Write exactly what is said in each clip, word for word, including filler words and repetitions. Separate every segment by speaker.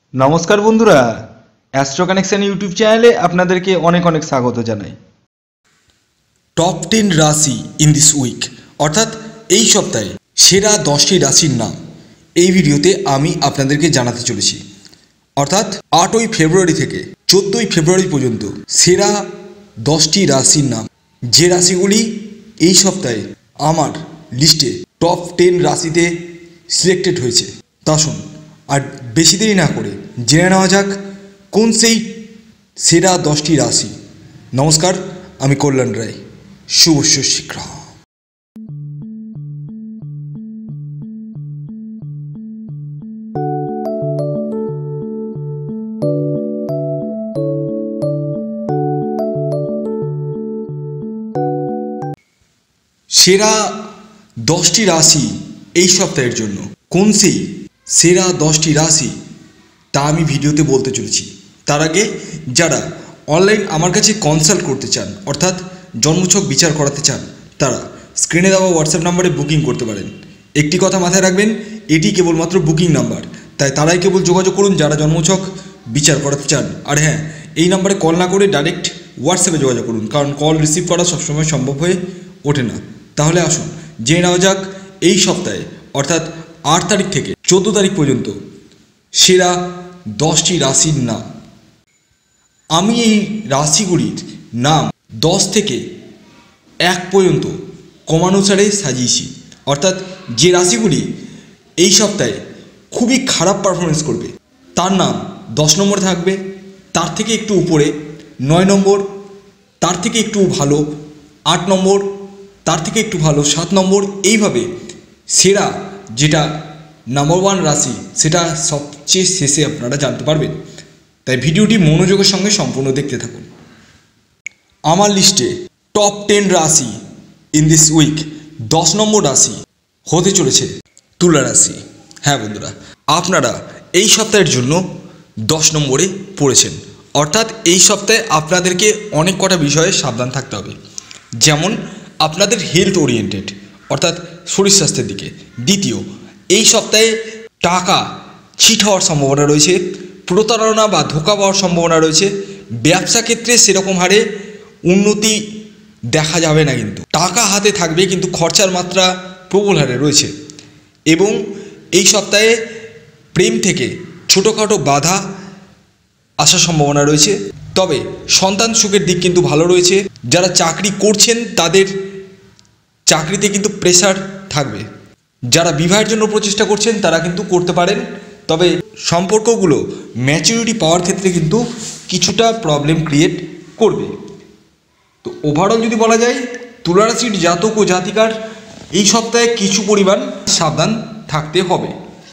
Speaker 1: নমস্কার বন্ধুরা, astro connection YouTube চ্যানেলে আপনাদেরকে অনেক অনেক স্বাগত জানাই।
Speaker 2: টপ টেন রাশি ইন দিস উইক অর্থাৎ এই সপ্তাহে সেরা দশটি রাশির নাম এই ভিডিওতে আমি আপনাদেরকে জানাতে চলেছি। অর্থাৎ আটই ফেব্রুয়ারি থেকে চোদ্দোই ফেব্রুয়ারি পর্যন্ত সেরা দশটি রাশির নাম, যে রাশিগুলি এই সপ্তাহে আমার লিস্টে টপ টেন রাশিতে সিলেক্টেড হয়েছে। তা শুন, আর বেশি দেরি না করে জেনে নেওয়া যাক কোন সেই সেরা দশটি রাশি। নমস্কার, আমি কল্যাণ রায়। শুভ শীঘ্র। সেরা দশটি রাশি এই সপ্তাহের জন্য কোন সেই সেরা দশটি রাশি তা আমি ভিডিওতে বলতে চলেছি। তার আগে যারা অনলাইন আমার কাছে কনসাল্ট করতে চান অর্থাৎ জন্মছক বিচার করাতে চান, তারা স্ক্রিনে দেওয়া হোয়াটসঅ্যাপ নাম্বারে বুকিং করতে পারেন। একটি কথা মাথায় রাখবেন, এটি কেবলমাত্র বুকিং নাম্বার, তাই তারাই কেবল যোগাযোগ করুন যারা জন্মছক বিচার করাতে চান। আর হ্যাঁ, এই নাম্বারে কল না করে ডাইরেক্ট হোয়াটসঅ্যাপে যোগাযোগ করুন, কারণ কল রিসিভ করা সবসময় সম্ভব হয়ে ওঠে না। তাহলে আসুন জেনে নেওয়া যাক এই সপ্তাহে অর্থাৎ আট তারিখ থেকে চোদ্দো তারিখ পর্যন্ত সেরা দশটি রাশির নাম। আমি এই রাশিগুলির নাম দশ থেকে এক পর্যন্ত ক্রমানুসারে সাজিয়েছি। অর্থাৎ যে রাশিগুলি এই সপ্তাহে খুবই খারাপ পারফরমেন্স করবে তার নাম দশ নম্বরে থাকবে, তার থেকে একটু উপরে নয় নম্বর, তার থেকে একটু ভালো আট নম্বর, তার থেকে একটু ভালো সাত নম্বর, এইভাবে সেরা যেটা নাম্বার ওয়ান রাশি সেটা সবচেয়ে শেষে আপনারা জানতে পারবেন। তাই ভিডিওটি মনোযোগের সঙ্গে সম্পূর্ণ দেখতে থাকুন। আমার লিস্টে টপ টেন রাশি ইন দিস উইক দশ নম্বর রাশি হতে চলেছে তুলা রাশি। হ্যাঁ বন্ধুরা, আপনারা এই সপ্তাহের জন্য দশ নম্বরে পড়েছেন। অর্থাৎ এই সপ্তাহে আপনাদেরকে অনেক কটা বিষয়ে সাবধান থাকতে হবে। যেমন আপনাদের হেলথ ওরিয়েন্টেড অর্থাৎ শরীর স্বাস্থ্যের দিকে। দ্বিতীয়, এই সপ্তাহে টাকা চিট হওয়ার সম্ভাবনা রয়েছে, প্রতারণা বা ধোঁকা পাওয়ার সম্ভাবনা রয়েছে। ব্যবসা ক্ষেত্রে সেরকম হারে উন্নতি দেখা যাবে না, কিন্তু টাকা হাতে থাকবে কিন্তু খরচার মাত্রা প্রবল হারে রয়েছে। এবং এই সপ্তাহে প্রেম থেকে ছোটোখাটো বাধা আসার সম্ভাবনা রয়েছে। তবে সন্তান সুখের দিক কিন্তু ভালো রয়েছে। যারা চাকরি করছেন তাদের চাকরিতে কিন্তু প্রেসার থাকবে। যারা বিবাহের জন্য প্রচেষ্টা করছেন তারা কিন্তু করতে পারেন, তবে সম্পর্কগুলো ম্যাচুরিটি পাওয়ার ক্ষেত্রে কিন্তু কিছুটা প্রবলেম ক্রিয়েট করবে। তো ওভারঅল যদি বলা যায়, তুলা রাশির জাতক ও জাতিকার এই সপ্তাহে কিছু পরিমাণ সাবধান থাকতে হবে।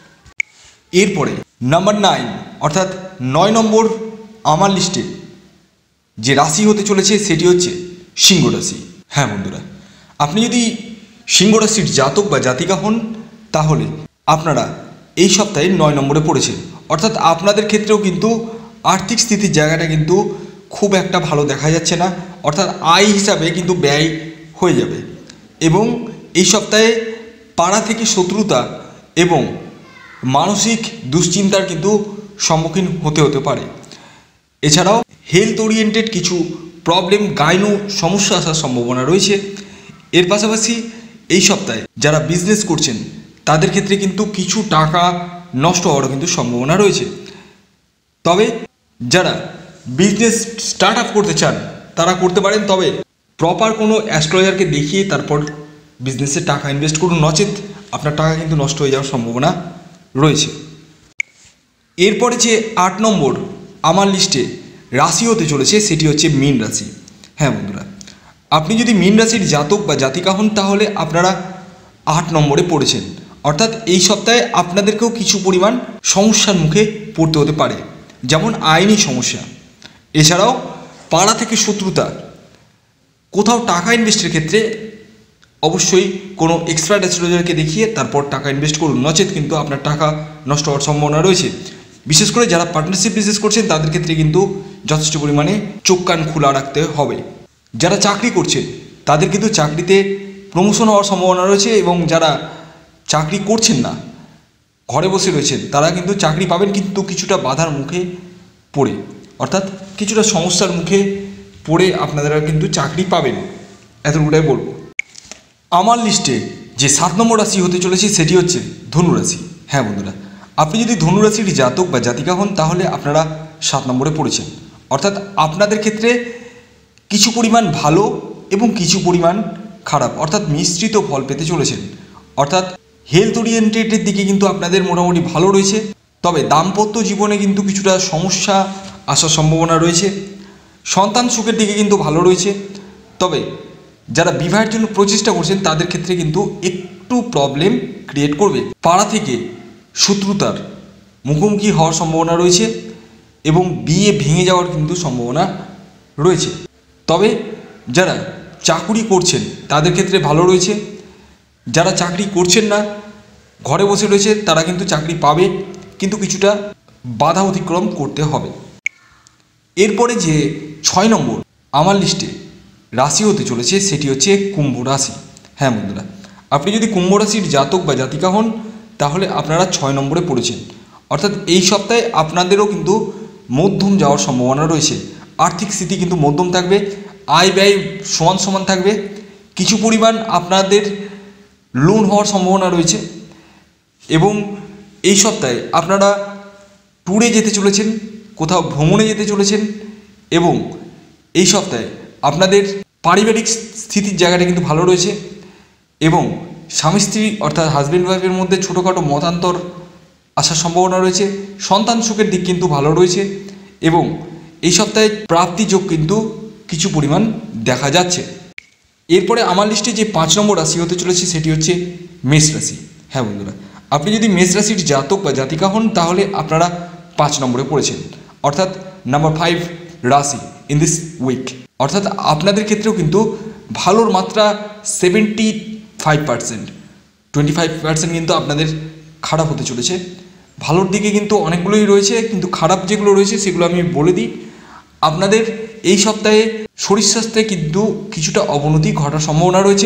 Speaker 2: এরপরে নাম্বার নাইন অর্থাৎ নয় নম্বর আমার লিস্টে যে রাশি হতে চলেছে সেটি হচ্ছে সিংহ রাশি। হ্যাঁ বন্ধুরা, আপনি যদি সিংহ রাশির জাতক বা জাতিকা হন তাহলে আপনারা এই সপ্তাহে নয় নম্বরে পড়েছেন। অর্থাৎ আপনাদের ক্ষেত্রেও কিন্তু আর্থিক স্থিতির জায়গাটা কিন্তু খুব একটা ভালো দেখা যাচ্ছে না। অর্থাৎ আয় হিসাবে কিন্তু ব্যয় হয়ে যাবে। এবং এই সপ্তাহে পাড়া থেকে শত্রুতা এবং মানসিক দুশ্চিন্তার কিন্তু সম্মুখীন হতে হতে পারে। এছাড়াও হেলথ ওরিয়েন্টেড কিছু প্রবলেম, গাইনো সমস্যা আসার সম্ভাবনা রয়েছে। এর পাশাপাশি এই সপ্তাহে যারা বিজনেস করছেন তাদের ক্ষেত্রে কিন্তু কিছু টাকা নষ্ট হওয়ারও কিন্তু সম্ভাবনা রয়েছে। তবে যারা বিজনেস স্টার্ট আপ করতে চান তারা করতে পারেন, তবে প্রপার কোনো অ্যাস্ট্রোলজারকে দেখিয়ে তারপর বিজনেসে টাকা ইনভেস্ট করুন, নচেত আপনার টাকা কিন্তু নষ্ট হয়ে যাওয়ার সম্ভাবনা রয়েছে। এরপরে যে আট নম্বর আমার লিস্টে রাশি হতে চলেছে সেটি হচ্ছে মীন রাশি। হ্যাঁ বন্ধুরা, আপনি যদি মীন রাশির জাতক বা জাতিকা হন তাহলে আপনারা আট নম্বরে পড়েছেন। অর্থাৎ এই সপ্তাহে আপনাদেরকেও কিছু পরিমাণ সমস্যার মুখে পড়তে হতে পারে, যেমন আইনি সমস্যা। এছাড়াও পাড়া থেকে শত্রুতা। কোথাও টাকা ইনভেস্টের ক্ষেত্রে অবশ্যই কোনো এক্সপার্ট অ্যাস্ট্রোলজারকে দেখিয়ে তারপর টাকা ইনভেস্ট করুন, নচেত কিন্তু আপনার টাকা নষ্ট হওয়ার সম্ভাবনা রয়েছে। বিশেষ করে যারা পার্টনারশিপ বিজনেস করছেন তাদের ক্ষেত্রে কিন্তু যথেষ্ট পরিমাণে চোখ কান খোলা রাখতে হবে। যারা চাকরি করছেন তাদের কিন্তু চাকরিতে প্রমোশন হওয়ার সম্ভাবনা রয়েছে, এবং যারা চাকরি করছেন না ঘরে বসে রয়েছেন তারা কিন্তু চাকরি পাবেন, কিন্তু কিছুটা বাধার মুখে পড়ে, অর্থাৎ কিছুটা সমস্যার মুখে পড়ে আপনারা কিন্তু চাকরি পাবেন, এতটুকুটাই বলবো। আমার লিস্টে যে সাত নম্বর রাশি হতে চলেছে সেটি হচ্ছে ধনুরাশি। হ্যাঁ বন্ধুরা, আপনি যদি ধনুরাশির জাতক বা জাতিকা হন তাহলে আপনারা সাত নম্বরে পড়েছেন, অর্থাৎ আপনাদের ক্ষেত্রে কিছু পরিমাণ ভালো এবং কিছু পরিমাণ খারাপ, অর্থাৎ মিশ্রিত ফল পেতে চলেছেন। অর্থাৎ হেলথ ওরিয়েন্টেডের দিকে কিন্তু আপনাদের মোটামুটি ভালো রয়েছে, তবে দাম্পত্য জীবনে কিন্তু কিছুটা সমস্যা আসার সম্ভাবনা রয়েছে। সন্তান সুখের দিকে কিন্তু ভালো রয়েছে, তবে যারা বিবাহের জন্য প্রচেষ্টা করছেন তাদের ক্ষেত্রে কিন্তু একটু প্রবলেম ক্রিয়েট করবে। পাড়া থেকে শত্রুতার মুখোমুখি হওয়ার সম্ভাবনা রয়েছে এবং বিয়ে ভেঙে যাওয়ার কিন্তু সম্ভাবনা রয়েছে। তবে যারা চাকুরি করছেন তাদের ক্ষেত্রে ভালো রয়েছে, যারা চাকরি করছেন না ঘরে বসে রয়েছে তারা কিন্তু চাকরি পাবে, কিন্তু কিছুটা বাধা অতিক্রম করতে হবে। এরপরে যে ছয় নম্বর আমার লিস্টে রাশি হতে চলেছে সেটি হচ্ছে কুম্ভ রাশি। হ্যাঁ বন্ধুরা, আপনি যদি কুম্ভ রাশির জাতক বা জাতিকা হন তাহলে আপনারা ছয় নম্বরে পড়েছেন, অর্থাৎ এই সপ্তাহে আপনাদেরও কিন্তু মধ্যম যাওয়ার সম্ভাবনা রয়েছে। আর্থিক স্থিতি কিন্তু মধ্যম থাকবে, আয় ব্যয় সমান সমান থাকবে, কিছু পরিমাণ আপনাদের লোন হওয়ার সম্ভাবনা রয়েছে এবং এই সপ্তাহে আপনারা ট্যুরে যেতে চলেছেন, কোথাও ভ্রমণে যেতে চলেছেন এবং এই সপ্তাহে আপনাদের পারিবারিক স্থিতির জায়গাটা কিন্তু ভালো রয়েছে এবং স্বামী স্ত্রী অর্থাৎ হাজব্যান্ড ওয়াইফের মধ্যে ছোটোখাটো মতান্তর আসার সম্ভাবনা রয়েছে। সন্তান সুখের দিক কিন্তু ভালো রয়েছে এবং এই সপ্তাহে প্রাপ্তি যোগ কিন্তু কিছু পরিমাণ দেখা যাচ্ছে। এরপরে আমার লিস্টে যে পাঁচ নম্বর রাশি হতে চলেছে সেটি হচ্ছে মেষ রাশি। হ্যাঁ বন্ধুরা, আপনি যদি মেষ রাশির জাতক বা জাতিকা হন তাহলে আপনারা পাঁচ নম্বরে পড়েছেন, অর্থাৎ নাম্বার ফাইভ রাশি ইন দিস উইক। অর্থাৎ আপনাদের ক্ষেত্রেও কিন্তু ভালোর মাত্রা seventy five percent twenty five percent কিন্তু আপনাদের খারাপ হতে চলেছে। ভালোর দিকে কিন্তু অনেকগুলোই রয়েছে, কিন্তু খারাপ যেগুলো রয়েছে সেগুলো আমি বলে দিই। আপনাদের এই সপ্তাহে শরীর স্বাস্থ্যে কিন্তু কিছুটা অবনতি ঘটার সম্ভাবনা রয়েছে,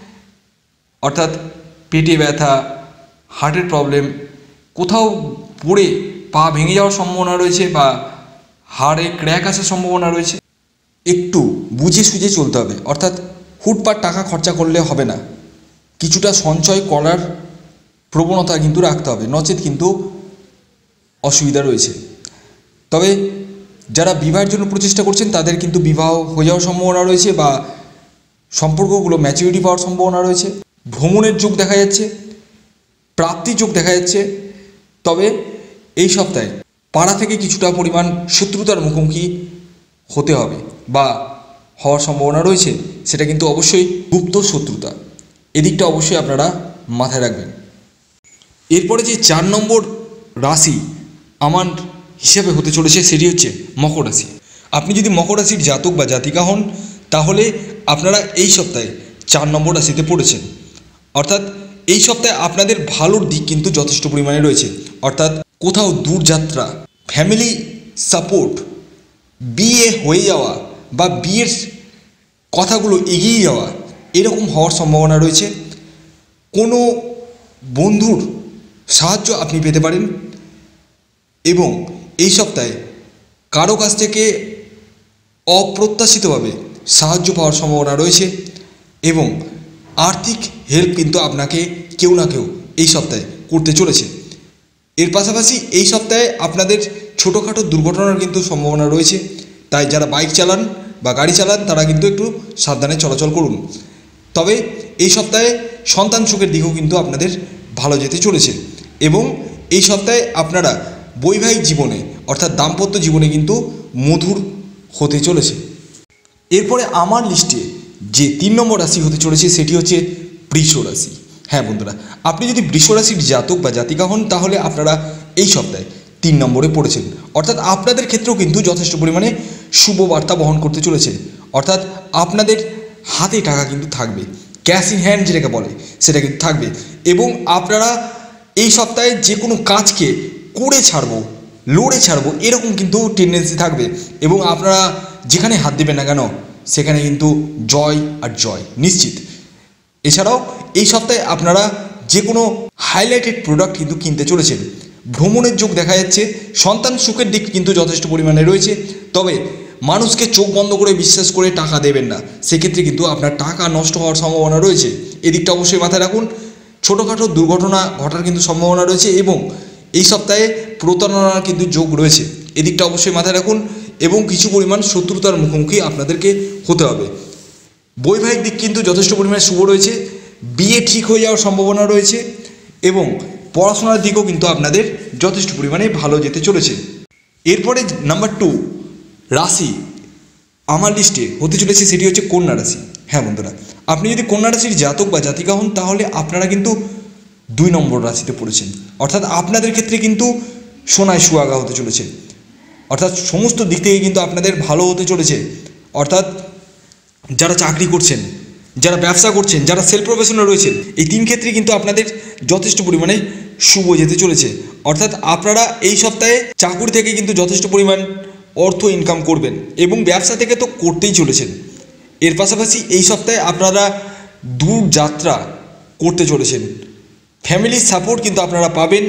Speaker 2: অর্থাৎ পেটে ব্যথা, হার্টের প্রবলেম, কোথাও পড়ে পা ভেঙে যাওয়ার সম্ভাবনা রয়েছে বা হাড়ে ক্র্যাক আসার সম্ভাবনা রয়েছে। একটু বুঝে সুঝে চলতে হবে, অর্থাৎ হুটপাট টাকা খরচা করলে হবে না, কিছুটা সঞ্চয় করার প্রবণতা কিন্তু রাখতে হবে, নচেত কিন্তু অসুবিধা রয়েছে। তবে যারা বিবাহের জন্য প্রচেষ্টা করছেন তাদের কিন্তু বিবাহ হয়ে যাওয়ার সম্ভাবনা রয়েছে বা সম্পর্কগুলো ম্যাচুরিটি পাওয়ার সম্ভাবনা রয়েছে। ভ্রমণের যোগ দেখা যাচ্ছে, প্রাপ্তির যোগ দেখা যাচ্ছে। তবে এই সপ্তাহে পাড়া থেকে কিছুটা পরিমাণ শত্রুতার মুখোমুখি হতে হবে বা হওয়ার সম্ভাবনা রয়েছে, সেটা কিন্তু অবশ্যই গুপ্ত শত্রুতা, এদিকটা অবশ্যই আপনারা মাথায় রাখবেন। এরপরে যে চার নম্বর রাশি আমার হিসাবে হতে চলেছে সেটি হচ্ছে মকর রাশি। আপনি যদি মকর রাশির জাতক বা জাতিকা হন তাহলে আপনারা এই সপ্তাহে চার নম্বর রাশিতে পড়েছেন, অর্থাৎ এই সপ্তাহে আপনাদের ভালোর দিক কিন্তু যথেষ্ট পরিমাণে রয়েছে, অর্থাৎ কোথাও দূরযাত্রা, ফ্যামিলি সাপোর্ট, বিয়ে হয়ে যাওয়া বা বিয়ের কথাগুলো এগিয়ে যাওয়া এরকম হওয়ার সম্ভাবনা রয়েছে। কোনো বন্ধুর সাহায্য আপনি পেতে পারেন এবং এই সপ্তাহে কারো কাছ থেকে অপ্রত্যাশিতভাবে সাহায্য পাওয়ার সম্ভাবনা রয়েছে এবং আর্থিক হেল্প কিন্তু আপনাকে কেউ না কেউ এই সপ্তাহে করতে চলেছে। এর পাশাপাশি এই সপ্তাহে আপনাদের ছোটোখাটো দুর্ঘটনার কিন্তু সম্ভাবনা রয়েছে, তাই যারা বাইক চালান বা গাড়ি চালান তারা কিন্তু একটু সাবধানে চলাচল করুন। তবে এই সপ্তাহে সন্তান সুখের দিকেও কিন্তু আপনাদের ভালো যেতে চলেছে এবং এই সপ্তাহে আপনারা বৈবাহিক জীবনে অর্থাৎ দাম্পত্য জীবনে কিন্তু মধুর হতে চলেছে। এরপরে আমার লিস্টে যে তিন নম্বর রাশি হতে চলেছে সেটি হচ্ছে বৃষ রাশি। হ্যাঁ বন্ধুরা, আপনি যদি বৃষ রাশির জাতক বা জাতিকা হন তাহলে আপনারা এই সপ্তাহে তিন নম্বরে পড়েছেন, অর্থাৎ আপনাদের ক্ষেত্রেও কিন্তু যথেষ্ট পরিমাণে শুভ বার্তা বহন করতে চলেছে, অর্থাৎ আপনাদের হাতে টাকা কিন্তু থাকবে, ক্যাশ ইন হ্যান্ড যেটাকে বলে সেটা কিন্তু থাকবে এবং আপনারা এই সপ্তাহে যে কোনো কাজকে করে ছাড়বো, লড়ে ছাড়বো এরকম কিন্তু টেন্ডেন্সি থাকবে এবং আপনারা যেখানে হাত দেবেন না কেন সেখানে কিন্তু জয় আর জয় নিশ্চিত। এছাড়াও এই সপ্তাহে আপনারা যে কোনো হাইলাইটেড প্রোডাক্ট কিন্তু কিনতে চলেছেন। ভ্রমণের যোগ দেখা যাচ্ছে, সন্তান সুখের দিক কিন্তু যথেষ্ট পরিমাণে রয়েছে। তবে মানুষকে চোখ বন্ধ করে বিশ্বাস করে টাকা দেবেন না, সেক্ষেত্রে কিন্তু আপনার টাকা নষ্ট হওয়ার সম্ভাবনা রয়েছে। এদিকটা অবশ্যই মাথায় রাখুন। ছোটোখাটো দুর্ঘটনা ঘটার কিন্তু সম্ভাবনা রয়েছে এবং এই সপ্তাহে প্রতারণার কিন্তু যোগ রয়েছে, এদিকটা অবশ্যই মাথায় রাখুন। এবং কিছু পরিমাণ শত্রুতার মুখোমুখি আপনাদেরকে হতে হবে। বৈবাহিক দিক কিন্তু যথেষ্ট পরিমাণে শুভ রয়েছে, বিয়ে ঠিক হয়ে যাওয়ার সম্ভাবনা রয়েছে এবং পড়াশোনার দিকেও কিন্তু আপনাদের যথেষ্ট পরিমাণে ভালো যেতে চলেছে। এরপরে নাম্বার টু রাশি আমার লিস্টে হতে চলেছে, সেটি হচ্ছে কন্যা রাশি। হ্যাঁ বন্ধুরা, আপনি যদি কন্যা রাশির জাতক বা জাতিকা হন তাহলে আপনারা কিন্তু দুই নম্বর রাশিতে পড়েছেন, অর্থাৎ আপনাদের ক্ষেত্রে কিন্তু সোনায় সুহাগা হতে চলেছে, অর্থাৎ সমস্ত দিক থেকে কিন্তু আপনাদের ভালো হতে চলেছে। অর্থাৎ যারা চাকরি করছেন, যারা ব্যবসা করছেন, যারা সেলফ প্রফেশনাল রয়েছেন, এই তিন ক্ষেত্রে কিন্তু আপনাদের যথেষ্ট পরিমাণে শুভ যেতে চলেছে। অর্থাৎ আপনারা এই সপ্তাহে চাকরি থেকে কিন্তু যথেষ্ট পরিমাণ অর্থ ইনকাম করবেন এবং ব্যবসা থেকে তো করতেই চলেছেন। এর পাশাপাশি এই সপ্তাহে আপনারা দূর যাত্রা করতে চলেছেন, ফ্যামিলির সাপোর্ট কিন্তু আপনারা পাবেন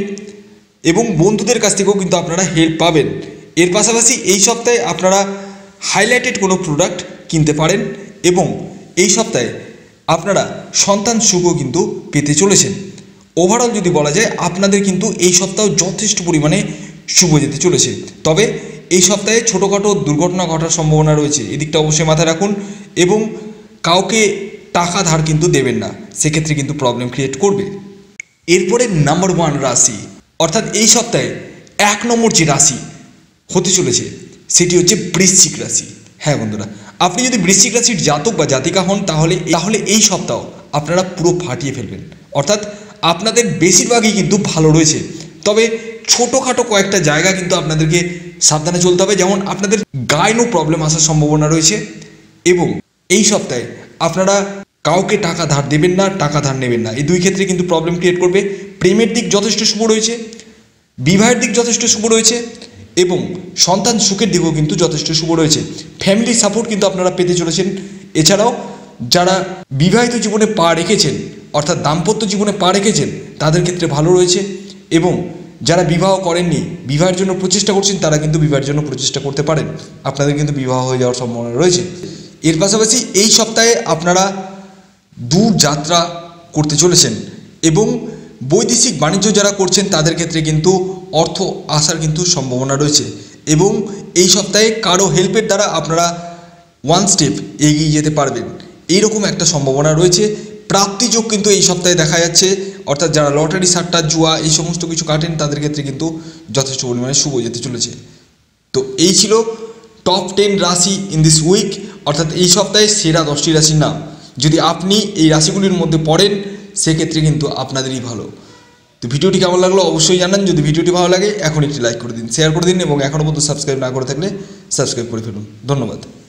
Speaker 2: এবং বন্ধুদের কাছ থেকেও কিন্তু আপনারা হেল্প পাবেন। এর পাশাপাশি এই সপ্তাহে আপনারা হাইলাইটেড কোনো প্রোডাক্ট কিনতে পারেন এবং এই সপ্তাহে আপনারা সন্তান সুখও কিন্তু পেতে চলেছেন। ওভারঅল যদি বলা যায় আপনাদের কিন্তু এই সপ্তাহ যথেষ্ট পরিমাণে শুভ যেতে চলেছে। তবে এই সপ্তাহে ছোটোখাটো দুর্ঘটনা ঘটার সম্ভাবনা রয়েছে, এদিকটা অবশ্যই মাথায় রাখুন এবং কাউকে টাকা ধার কিন্তু দেবেন না, সেক্ষেত্রে কিন্তু প্রবলেম ক্রিয়েট করবে। এরপরে নাম্বার ওয়ান রাশি, অর্থাৎ এই সপ্তাহে এক নম্বর যে রাশি হতে চলেছে সেটি হচ্ছে বৃশ্চিক রাশি। হ্যাঁ বন্ধুরা, আপনি যদি বৃশ্চিক রাশির জাতক বা জাতিকা হন তাহলে তাহলে এই সপ্তাহ আপনারা পুরো ফাটিয়ে ফেলবেন, অর্থাৎ আপনাদের বেশিরভাগই কিন্তু ভালো রয়েছে। তবে ছোটোখাটো কয়েকটা জায়গা কিন্তু আপনাদেরকে সাবধানে চলতে হবে, যেমন আপনাদের গাইনো প্রবলেম আসার সম্ভাবনা রয়েছে এবং এই সপ্তাহে আপনারা কাউকে টাকা ধার দেবেন না, টাকা ধার নেবেন না, এই দুই ক্ষেত্রে কিন্তু প্রবলেম ক্রিয়েট করবে। প্রেমের দিক যথেষ্ট শুভ রয়েছে, বিবাহের দিক যথেষ্ট শুভ রয়েছে এবং সন্তান সুখের দিকেও কিন্তু যথেষ্ট শুভ রয়েছে। ফ্যামিলির সাপোর্ট কিন্তু আপনারা পেতে চলেছেন। এছাড়াও যারা বিবাহিত জীবনে পা রেখেছেন, অর্থাৎ দাম্পত্য জীবনে পা রেখেছেন, তাদের ক্ষেত্রে ভালো রয়েছে এবং যারা বিবাহ করেননি, বিবাহের জন্য প্রচেষ্টা করছেন, তারা কিন্তু বিবাহের জন্য প্রচেষ্টা করতে পারেন, আপনাদের কিন্তু বিবাহ হয়ে যাওয়ার সম্ভাবনা রয়েছে। এর পাশাপাশি এই সপ্তাহে আপনারা দূর যাত্রা করতে চলেছেন এবং বৈদেশিক বাণিজ্য যারা করছেন তাদের ক্ষেত্রে কিন্তু অর্থ আসার কিন্তু সম্ভাবনা রয়েছে এবং এই সপ্তাহে কারো হেল্পের দ্বারা আপনারা ওয়ান স্টেপ এগিয়ে যেতে পারবেন, এইরকম একটা সম্ভাবনা রয়েছে। প্রাপ্তিযোগ কিন্তু এই সপ্তাহে দেখা যাচ্ছে, অর্থাৎ যারা লটারি সাট্টা জুয়া এই সমস্ত কিছু কাটেন তাদের ক্ষেত্রে কিন্তু যথেষ্ট পরিমাণে শুভ যেতে চলেছে। তো এই ছিল টপ টেন রাশি ইন দিস উইক, অর্থাৎ এই সপ্তাহে সেরা দশটি রাশির নাম। যদি আপনি এই রাশিগুলির মধ্যে পড়েন সেক্ষেত্রে কিন্তু আপনাদেরই ভালো। তো ভিডিওটি কেমন লাগলো অবশ্যই জানান। যদি ভিডিওটি ভালো লাগে এখন একটি লাইক করে দিন, শেয়ার করে দিন এবং এখনও পর্যন্ত সাবস্ক্রাইব না করে থাকলে সাবস্ক্রাইব করে ফেলুন। ধন্যবাদ।